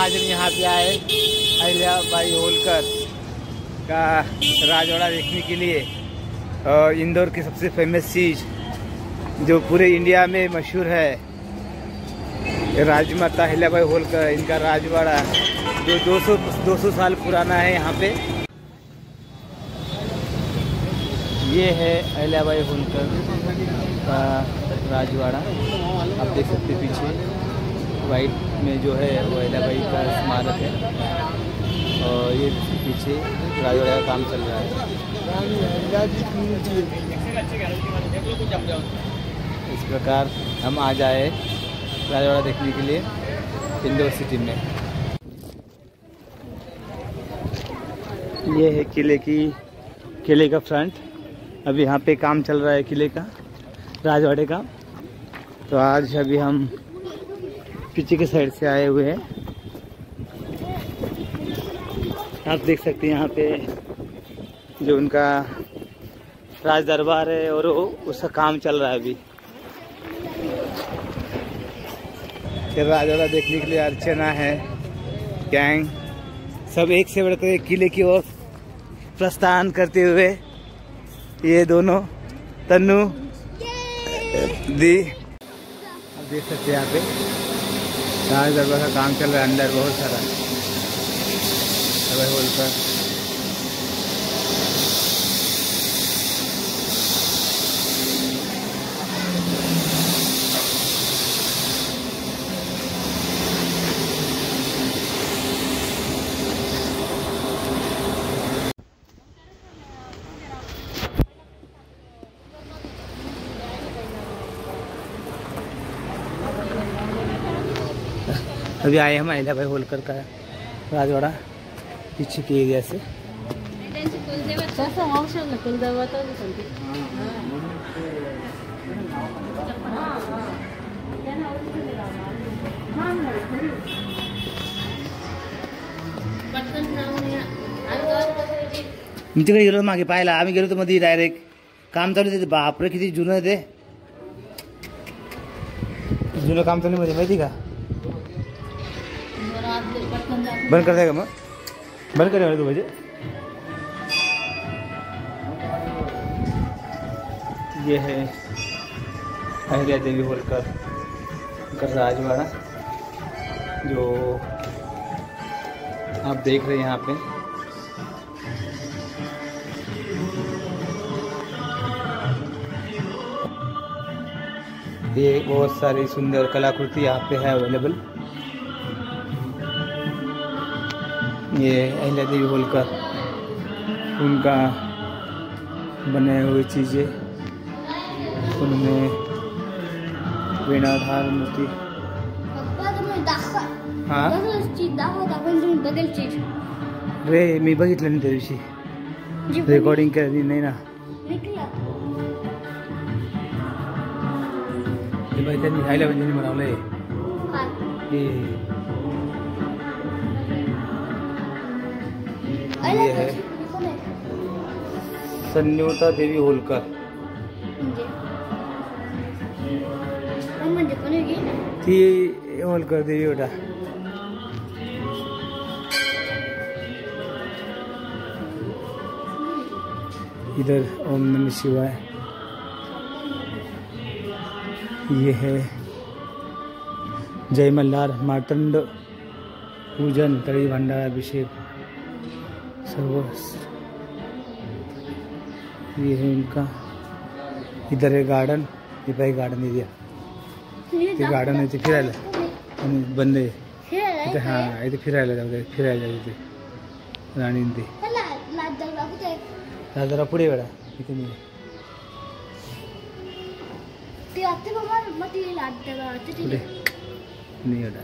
आज हम यहाँ पे आए अहिल्याबाई होलकर का राजवाड़ा देखने के लिए। और इंदौर की सबसे फेमस चीज़ जो पूरे इंडिया में मशहूर है, राजमाता अहिल्याबाई होलकर, इनका राजवाड़ा जो 200 साल पुराना है यहाँ पे। ये है अहिल्याबाई होलकर का राजवाड़ा। आप देख सकते हैं पीछे वाइट में जो है वो अहिल्याबाई का स्मारक है, और ये पीछे राजवाड़ा का काम चल रहा है। इस प्रकार हम आज आए राजवाड़ा देखने के लिए इंदौर सिटी में। ये है किले का फ्रंट। अभी यहाँ पे काम चल रहा है किले का, राजवाड़े का। तो आज अभी हम पीछे के साइड से आए हुए हैं। आप देख सकते हैं यहाँ पे जो उनका राज दरबार है और उसका काम चल रहा है अभी। राजवाड़ा देखने के लिए अर्चना है, गैंग सब एक से बढ़कर एक किले की ओर प्रस्थान करते हुए। ये दोनों तन्नू दी, आप देख सकते हैं यहाँ पे राज दरबार का काम चल रहा है। अंदर बहुत सारा अहिल्याबाई होलकर। अभी आए हम अहिल्याबाई होलकर का राजवाड़ा पीछे के एरिया से। तुमच्याकडे गेलो मागे पाहायला, आम्ही गेलो तर मध्ये डायरेक्ट काम चालू आहे। बापरे किती जुनं ते, जुनं काम चालू मध्ये, माहिती का? बंद कर देगा? मग बंद करेगा तू बजे। ये है अहिल्या देवी होलकर का राजवाड़ा जो आप देख रहे हैं यहाँ पे। ये बहुत सारी सुंदर कलाकृति यहाँ पे है अवेलेबल। ये अहिल्या देवी होलकर उनका बने हुए चीज़ें, उनमें वीणाधार मूर्ति। हाँ रे, मी बघितलं ना त्या दिवशी, रेकॉर्डिंग केली नाही ना। हे बाई त्यांनी अहिल्याबाईंनी बनवलंय हे। ये है संन्यूता देवी होलकर। ती होलकर देवी बेटा। इधर ओम नमः शिवाय। ये है जय मल्हार मार्तंड पूजन तड़ी भंडारा अभिषेक सर्व। ये है उनका। इधर है गार्डन, ये भाई गार्डन एरिया, ते गार्डन आहे ते फिरायला आणि बंद आहे इथे। हाँ इथे फिरायला जाऊ दे, फिरायला जाऊ दे राणी ते जरा पुढे वेळा इथे नाही। पुढे नाही एवढा।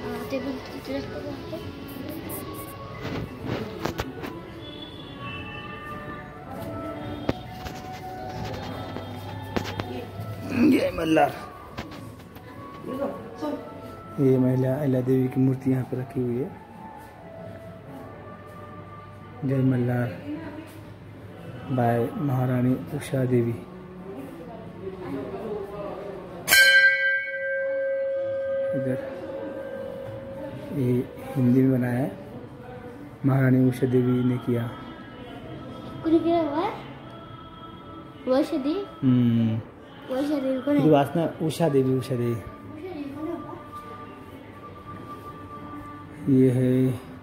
जय मल्हार। ये महिला अहिल्या देवी की मूर्ति यहाँ पर रखी हुई है। जय मल्हार बाय महारानी उषा देवी। इधर ये हिंदी में बनाया है, महारानी उषा देवी ने किया। उषा देवी। ये है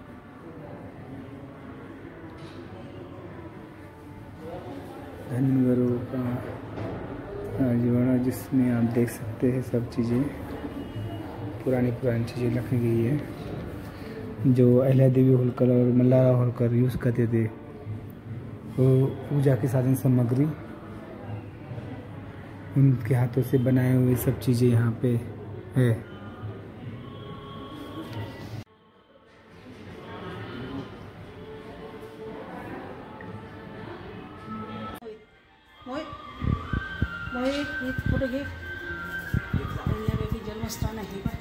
धनगरों का जीवन, जिसमें आप देख सकते हैं सब चीज़ें पुरानी चीज़ें रखी गई है जो अहिल्या देवी होलकर और मल्हारराव होलकर यूज़ करते थे। वो पूजा की साधन सामग्री, उनके हाथों से बनाए हुए सब चीज़ें यहाँ पे है। जन्मस्थान आहे का?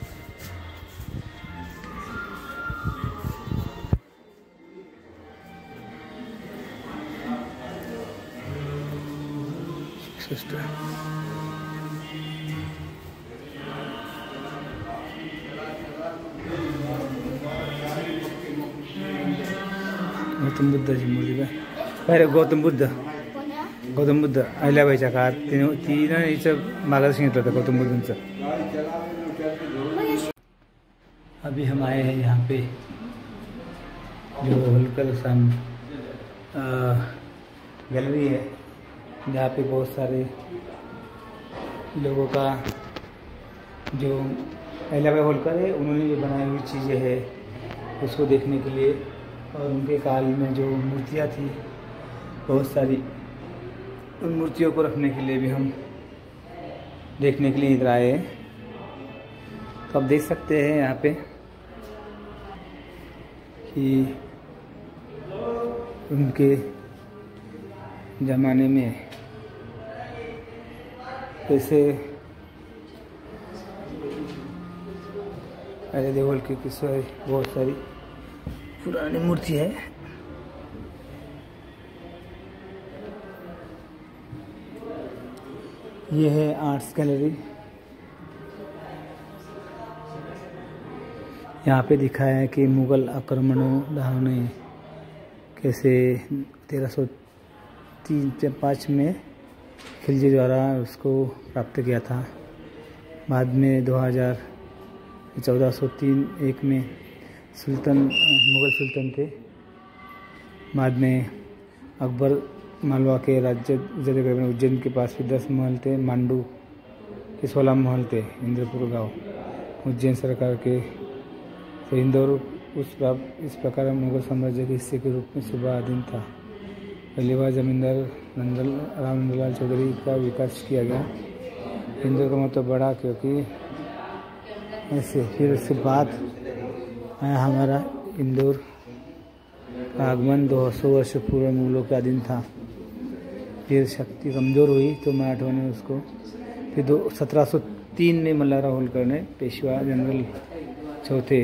गौतम बुद्धाची मूर्ती काय पाहिजे? गौतम बुद्ध अहिल्याबाईच्या काळात तिनं हिचं मार्गदर्शन घेतलं होतं गौतम बुद्धांचं। अभी हम आए हैं यहाँ पे जो होलकर गैलरी है, जहाँ पे बहुत सारे लोगों का जो अहिल्याबाई होलकर है उन्होंने जो बनाई हुई चीज़ें हैं उसको देखने के लिए, और उनके काल में जो मूर्तियाँ थी बहुत सारी, उन मूर्तियों को रखने के लिए भी हम देखने के लिए इधर आए हैं। तो आप देख सकते हैं यहाँ पे कि उनके ज़माने में कैसे अहिल्या देवी होलकर की बहुत सारी पुरानी मूर्ति है। ये है आर्ट्स गैलरी। यहाँ पे दिखाया है कि मुग़ल आक्रमणों ने कैसे 1303-5 में खिलजी द्वारा उसको प्राप्त किया था। बाद में 1403-1 में मुग़ल सुल्तान थे। बाद में अकबर मालवा के राज्य में उज्जैन के पास भी 10 महल थे, मांडू के 16 महल थे, इंद्रपुर गांव उज्जैन सरकार के। तो इंदौर इस प्रकार मुगल साम्राज्य के हिस्से के रूप में सुबह था। पहली बार जमींदार राम नंदलाल चौधरी का विकास किया गया। इंदौर का मतलब बड़ा, क्योंकि ऐसे फिर उसके बाद आया हमारा इंदौर का आगमन 200 वर्ष पूर्व मुगलों के अधीन था। फिर शक्ति कमज़ोर हुई तो मराठों ने उसको फिर 1703 में मल्हारराव होलकर ने पेशवा जनरल चौथे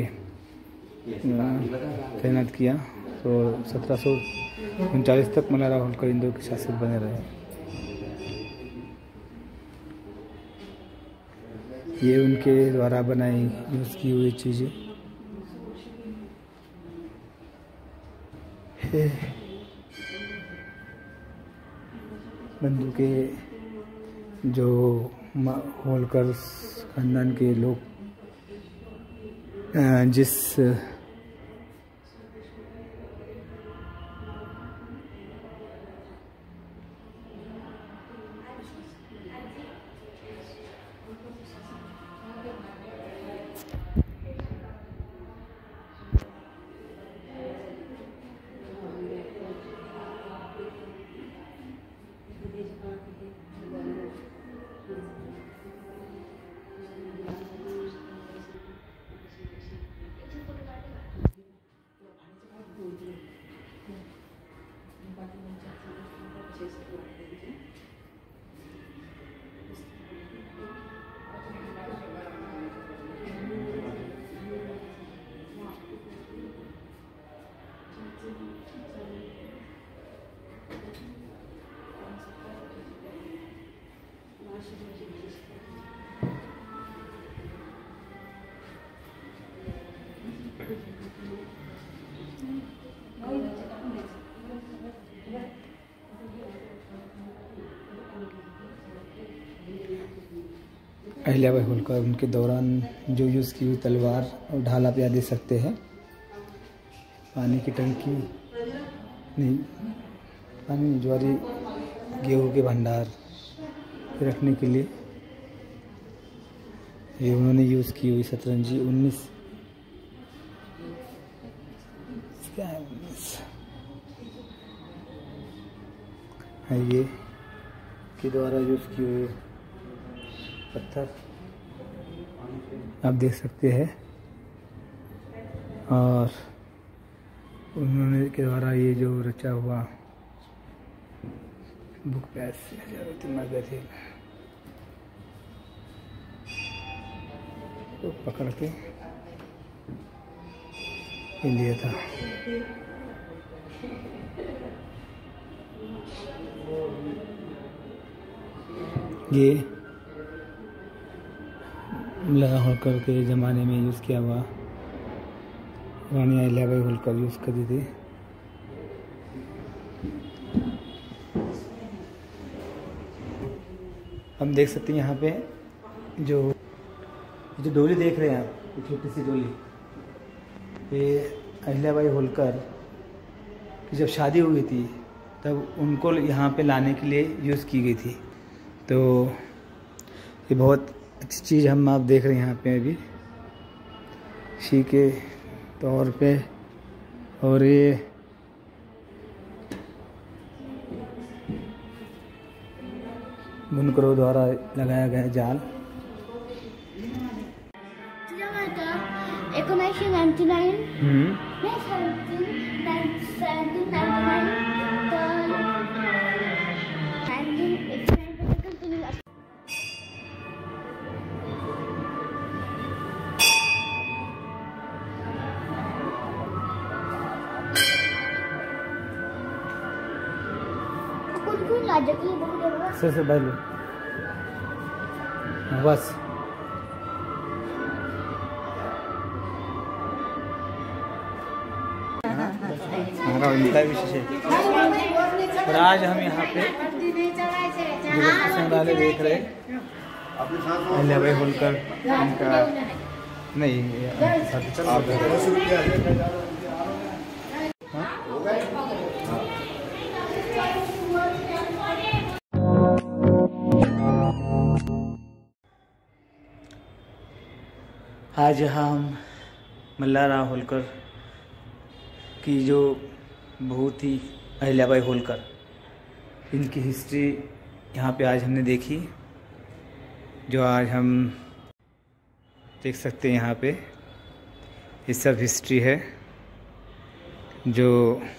तैनात किया। तो 1739 तक मल्हारराव होलकर इंदौर के शासक बने रहे। ये उनके द्वारा बनाई यूज़ की हुई चीज़ें बंदूकें जो होलकर खानदान के लोग जिस अहिल्याबाई होलकर उनके दौरान जो यूज़ की हुई तलवार और ढाल आप यहाँ देख सकते हैं। पानी की टंकी नहीं, पानी ज्वारी गेहूँ के भंडार रखने के लिए ये उन्होंने यूज़ की हुई शतरंजी 19 क्या है 19 है ये के द्वारा यूज़ की हुई पत्थर आप देख सकते हैं। और उन्होंने के द्वारा ये जो रचा हुआ बुक पैस मैगजीन तो पकड़ के लिया था। ये लगा होलकर के ज़माने में यूज़ किया हुआ रानी अहिल्याबाई होलकर यूज़ करती थी। हम देख सकते हैं यहाँ पे जो डोली देख रहे हैं आप, छोटी सी डोली, ये अहिल्याबाई होलकर की जब शादी हुई थी तब उनको यहाँ पे लाने के लिए यूज़ की गई थी। तो ये बहुत अच्छी चीज़ हम आप देख रहे हैं यहाँ पे अभी शी के तौर पे। और ये बुनकरों द्वारा लगाया गया जाल। 1999 से बैठ लो बस। हमारा उनका विशेष है। और आज हम यहाँ पे संग्रहालय देख रहे अहिल्याबाई होलकर उनका नहीं आज यहाँ हम मल्हारराव होलकर की जो बहू थी अहिल्याबाई होलकर, इनकी हिस्ट्री यहाँ पे आज हमने देखी। जो आज हम देख सकते हैं यहाँ पे ये सब हिस्ट्री है जो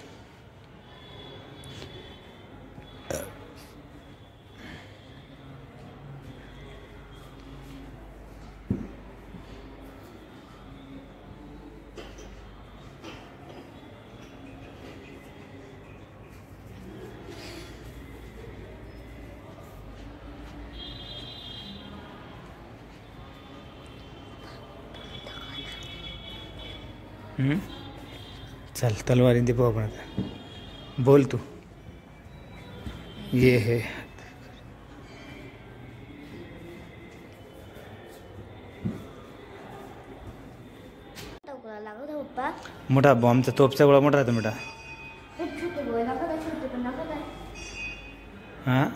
चल तलवार दे अपना बोल तू। ये है मोटा बॉम्ब तो तोप से बड़ा मोटा था बेटा। हाँ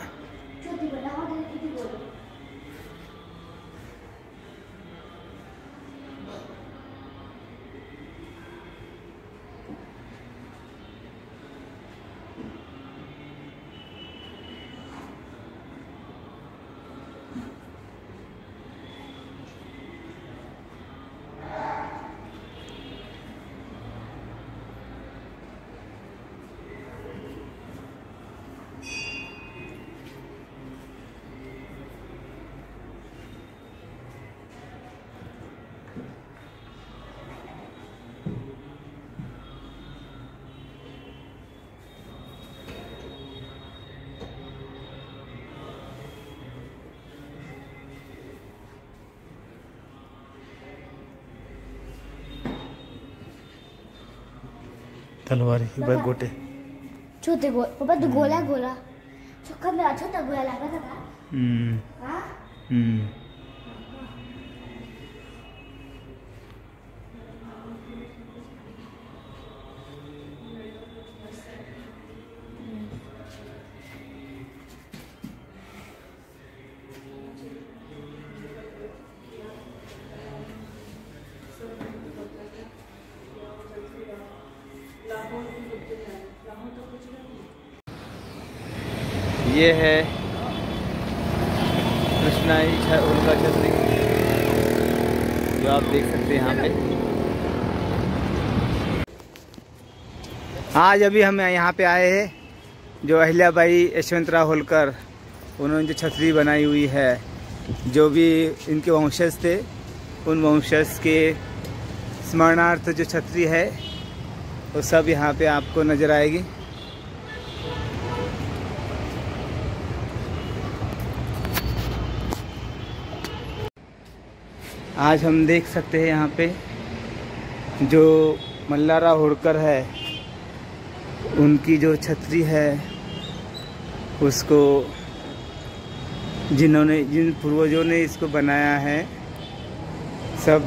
तलवार ही बस गोटे छोटे पापा तो गोला छोटा गोला लगा था। ये है कृष्णा उनका छतरी जो आप देख सकते हैं यहाँ पे। आज अभी हम यहाँ पे आए हैं, जो अहिल्याबाई यशवंतराव होलकर उन्होंने जो छतरी बनाई हुई है, जो भी इनके वंशज थे उन वंशज के स्मरणार्थ जो छतरी है वो सब यहाँ पे आपको नज़र आएगी। आज हम देख सकते हैं यहाँ पे जो मल्हारराव होलकर है उनकी जो छतरी है उसको जिन पूर्वजों ने इसको बनाया है सब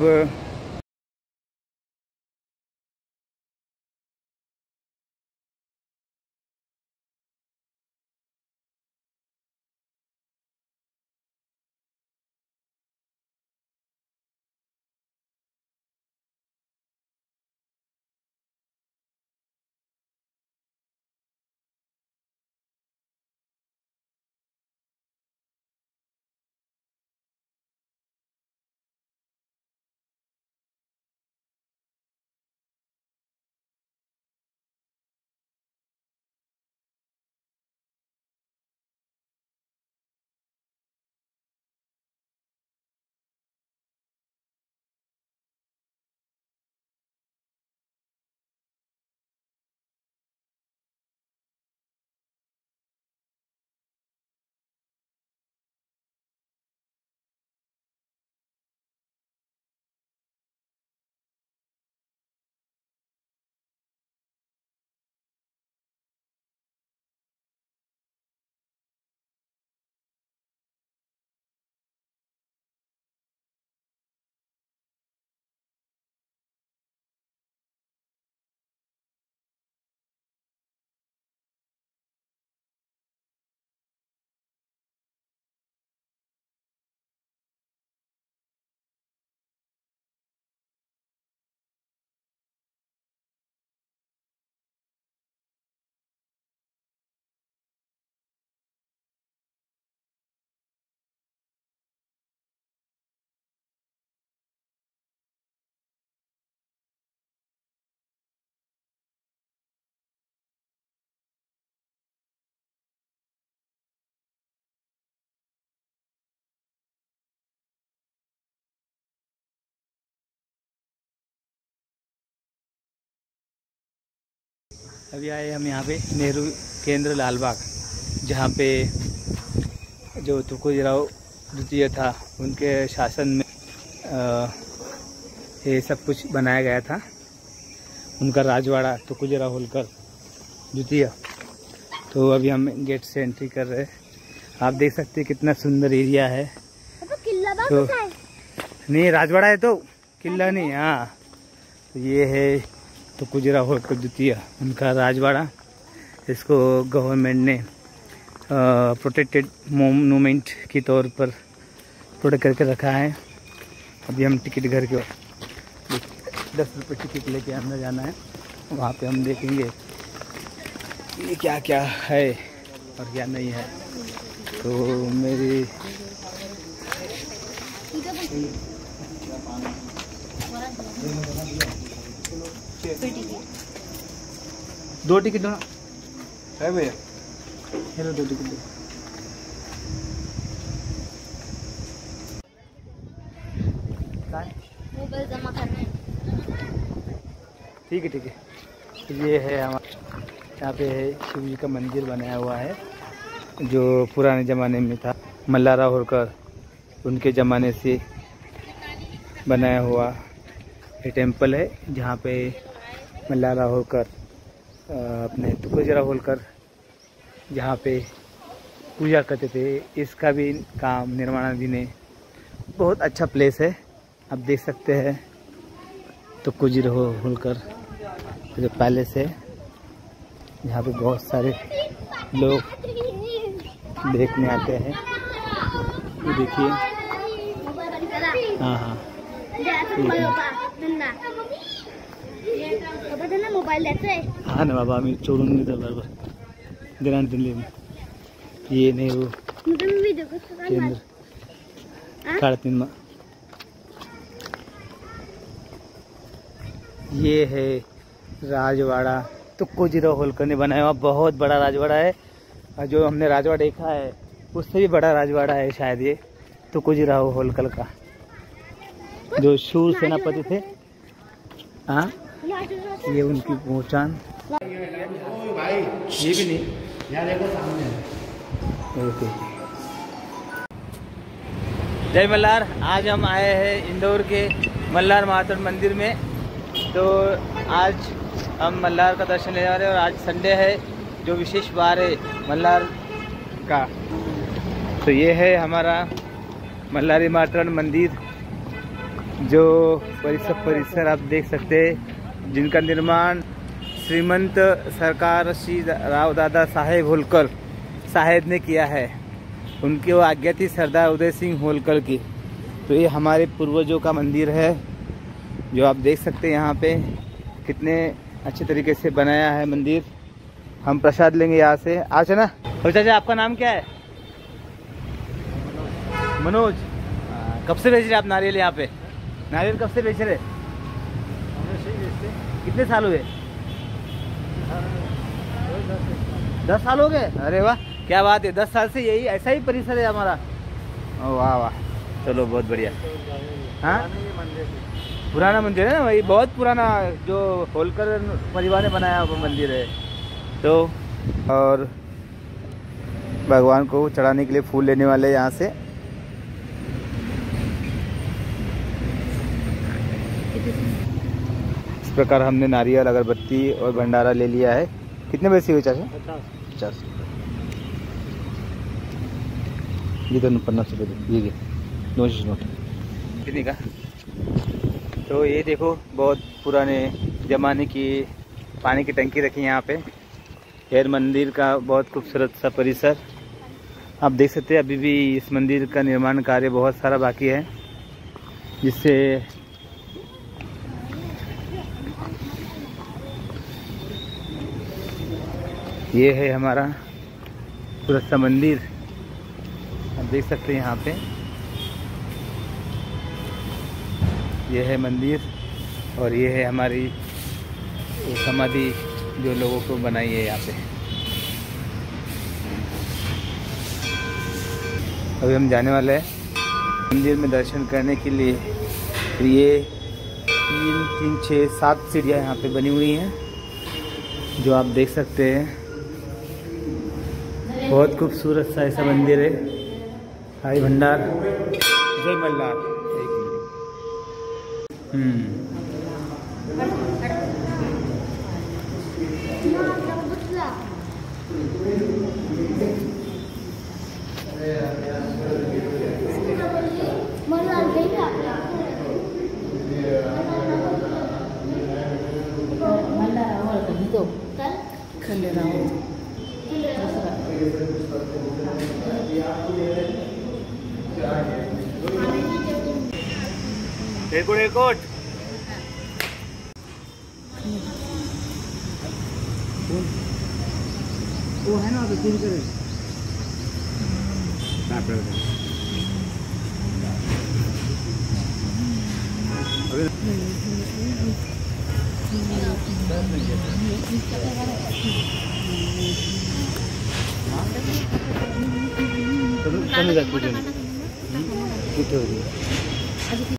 अभी आए हम यहाँ पे नेहरू केंद्र लालबाग, जहाँ पे जो तुकोजीराव द्वितीय था उनके शासन में ये सब कुछ बनाया गया था। उनका राजवाड़ा तुकोजीराव होलकर द्वितीय। तो अभी हम गेट से एंट्री कर रहे हैं। आप देख सकते हैं कितना सुंदर एरिया है। तो नहीं राजवाड़ा है तो किला नहीं। हाँ तो ये है तुकोजीराव होलकर द्वितीय, उनका राजवाड़ा। इसको गवर्नमेंट ने प्रोटेक्टेड मोन्यूमेंट के तौर पर प्रोटेक्ट करके रखा है। अभी हम टिकट घर के 10 रुपये टिकट लेके अंदर जाना है। वहाँ पे हम देखेंगे ये क्या क्या है और क्या नहीं है। तो मेरी दो टिकट दो ना है भैया। हेलो 2 टिकट दो। मोबाइल जमा करना है। ठीक है ठीक है। तो ये है हमारा यहाँ पे है शिव जी का मंदिर बनाया हुआ है, जो पुराने ज़माने में था। मल्हारराव होलकर उनके ज़माने से बनाया हुआ ये टेम्पल है, जहाँ पे मल्हारराव होलकर अपने तुकोजीराव होलकर जहाँ पे पूजा करते थे। इसका भी काम निर्माणाधीन है। बहुत अच्छा प्लेस है। आप देख सकते हैं तुकोजीराव होलकर जो पैलेस है, जहाँ पे बहुत सारे लोग देखने आते हैं। ये देखिए। हाँ हाँ मोबाइल हाँ ना बाबा, मैं छोड़ूंगी तो बराबर ध्यान दिन ले। ये नहीं वो भी देखो केंद्र 3.5 में। ये है राजवाड़ा, तुक्कोजीराव होलकर ने बनाया हुआ बहुत बड़ा राजवाड़ा है। और जो हमने राजवाड़ा देखा है उससे भी बड़ा राजवाड़ा है शायद ये तुक्कोजीराव होलकर का, जो शूर सेनापति थे। हाँ, ये उनकी पहचान। ये भी नहीं, यहाँ देखो सामने। जय मल्हार। आज हम आए हैं इंदौर के मल्हार मार्तंड मंदिर में। तो आज हम मल्हार का दर्शन लेने वाले हैं और आज संडे है, जो विशेष वार है मल्हार का। तो ये है हमारा मल्हारी मार्तंड मंदिर, जो परिसर आप देख सकते हैं, जिनका निर्माण श्रीमंत सरकार श्री राव दादा साहेब होलकर साहेब ने किया है। उनकी वो आज्ञा थी सरदार उदय सिंह होलकर की। तो ये हमारे पूर्वजों का मंदिर है, जो आप देख सकते हैं यहाँ पे कितने अच्छे तरीके से बनाया है मंदिर। हम प्रसाद लेंगे यहाँ से आज, है ना। और चाचा आपका नाम क्या है? मनोज। कब से बेच रहे आप नारियल यहाँ पे? नारियल कब से बेच रहे? कितने साल हुए? 10 साल हो गए। अरे वाह, क्या बात है। 10 साल से यही ऐसा ही परिसर है हमारा। ओ वाह वाह, चलो बहुत बढ़िया। हाँ, पुराना मंदिर है ना, वही बहुत पुराना, जो होलकर परिवार ने बनाया वो मंदिर है। तो और भगवान को चढ़ाने के लिए फूल लेने वाले यहाँ से। इस प्रकार हमने नारियल, अगरबत्ती और भंडारा ले लिया है। कितने पैसे हुए चाचा? 50। ये तो 50 रुपये, ये 2 नोट कितने का? तो ये देखो बहुत पुराने ज़माने की पानी की टंकी रखी है यहाँ पे। खैर मंदिर का बहुत खूबसूरत सा परिसर आप देख सकते हैं। अभी भी इस मंदिर का निर्माण कार्य बहुत सारा बाकी है, जिससे ये है हमारा पूरा सा मंदिर, आप देख सकते हैं यहाँ पे। ये है मंदिर और ये है हमारी समाधि जो लोगों को बनाई है यहाँ पे। अभी हम जाने वाले हैं मंदिर में दर्शन करने के लिए। ये 3, 6, 7 सीढ़ियाँ यहाँ पे बनी हुई हैं, जो आप देख सकते हैं। बहुत खूबसूरत सा ऐसा मंदिर है। हाय भंडार, जय मल्हार। एयरपोर्ट वो है ना, तो 3 करे अभी